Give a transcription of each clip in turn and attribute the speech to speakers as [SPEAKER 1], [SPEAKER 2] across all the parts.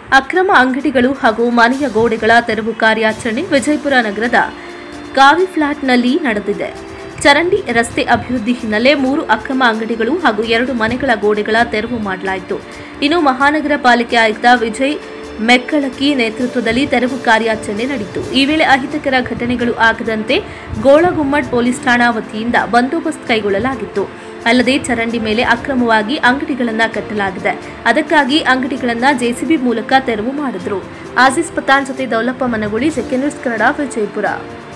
[SPEAKER 1] ಅಕ್ರಮ ಅಂಗಡಿಗಳು ಹಾಗೂ ಮನೆಯ ಗೋಡೆಗಳ ತೆರವು ಕಾರ್ಯಾಚರಣೆ ವಿಜಯಪುರ ನಗರದ ಕಾವಿ ಫ್ಲಾಟ್ನಲ್ಲಿ ನಡೆದಿದೆ. ಚರಂಡಿ ರಸ್ತೆ ಅಭಿವೃದ್ಧಿ ಹಿನ್ನೆಲೆ 3 ಅಕ್ರಮ ಅಂಗಡಿಗಳು ಹಾಗೂ 2 ಮನೆಗಳ ಗೋಡೆಗಳ ತೆರವು ಮಾಡಲಾಯಿತು. ಇನ್ನು ಮಹಾನಗರ ಪಾಲಿಕೆ ಆಯುಕ್ತ ವಿಜಯ್ ಮೆಕ್ಕಳಕಿ ನೇತೃತ್ವದಲ್ಲಿ ತೆರವು ಕಾರ್ಯಾಚರಣೆ ನಡೆಯಿತು. ಈ ವೇಳೆ ಅಹಿತಕರ ಘಟನೆಗಳು ಆಗದಂತೆ ಗೋಳಗುಮ್ಮಟ್ ಪೊಲೀಸ್ ಠಾಣಾ ವತಿಯಿಂದ ಬಂದೋಬಸ್ತ್ ಕೈಗೊಳ್ಳಲಾಗಿತ್ತು. ಅಲ್ಲದೆ ಚರಂಡಿ ಮೇಲೆ ಅಕ್ರಮವಾಗಿ ಅಂಗಡಿಗಳನ್ನು ಕಟ್ಟಲಾಗಿದೆ. ಅದಕ್ಕಾಗಿ ಅಂಗಡಿಗಳನ್ನು ಜೆಸಿಬಿ ಮೂಲಕ ತೆರವು ಮಾಡಿದ್ರು. ಆಜೀಜ್ ಪತಾನ್ ಜೊತೆ Daulappa Managuli, JK news Kannada, Vijayapura.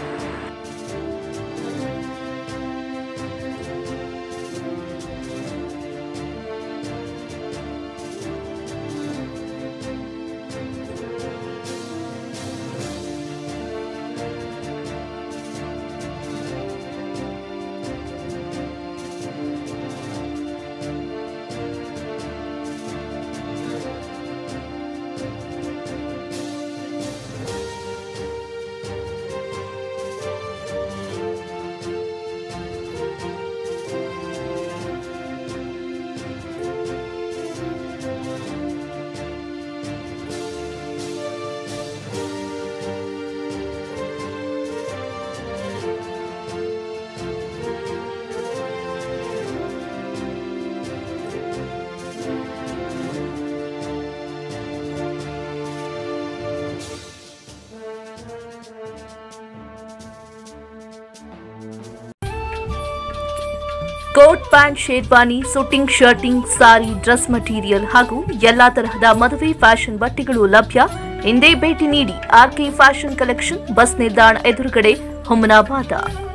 [SPEAKER 1] Coat pant, sherwani, suiting, shirting, sari, dress material ಹಾಗೂ ಎಲ್ಲಾ ತರಹದ ಮದುವೆ ಫ್ಯಾಷನ್ ಬಟ್ಟೆಗಳು ಲಭ್ಯ. ಇಂದೇ ಭೇಟಿ ನೀಡಿ. ಆರ್ಕೆ ಫ್ಯಾಷನ್ ಕಲೆಕ್ಷನ್, ಬಸ್ ನಿಲ್ದಾಣ ಎದುರುಗಡೆ, ಹುಮನಾಬಾದ.